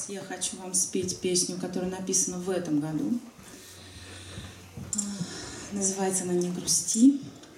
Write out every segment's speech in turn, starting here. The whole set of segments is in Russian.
Я хочу вам спеть песню, которая написана в этом году. Называется она «Не грусти».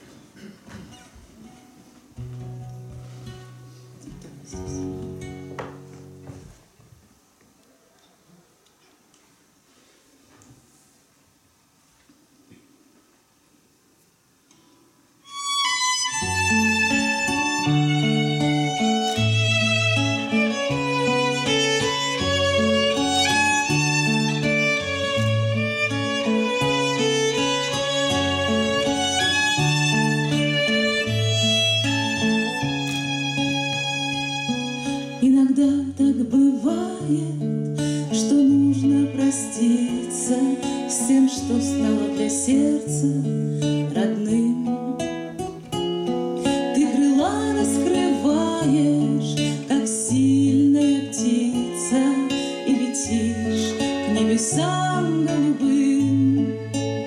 Иногда так бывает, что нужно проститься с тем, что стало для сердца родным. Ты крыла раскрываешь, как сильная птица, и летишь к небесам голубым.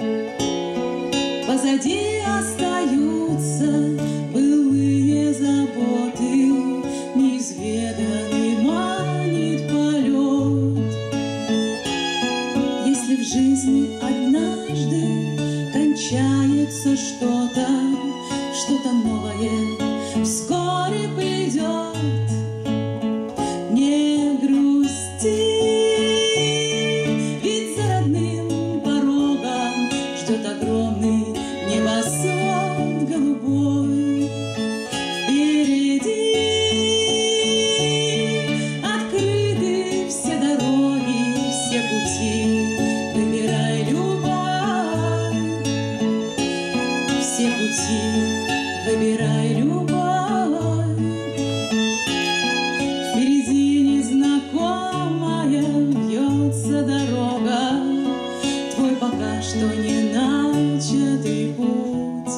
Позади остаются былые заботы, неизведанный манит полет. Если в жизни однажды кончается что-то, что-то новое вскоре придет. Не грусти, ведь за родным порогом ждет огромный небосвод голубой. Впереди открыты все дороги, все пути, выбирай любовь. Все пути, выбирай любовь. Впереди незнакомая вьется дорога, твой пока что не начатый путь.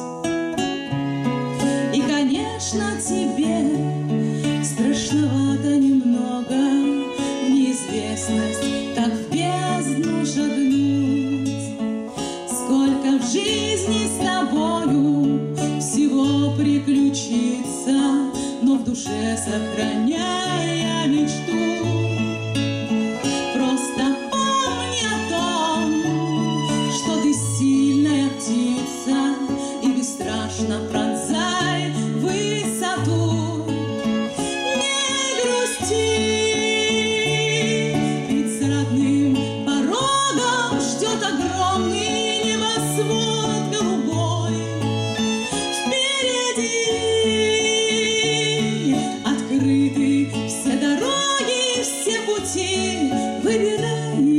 И, конечно, тебе страшновато немного в неизвестность, как в бездну шагнуть. Сколько в жизни с тобою всего приключится, но в душе сохраняя мечту. Просто помни о том, что ты сильная птица, и бесстрашно пронзай высоту. Не грусти, ведь за родным порогом ждет огромный небосвод голубой. Впереди открыты все дороги, все пути, выбирай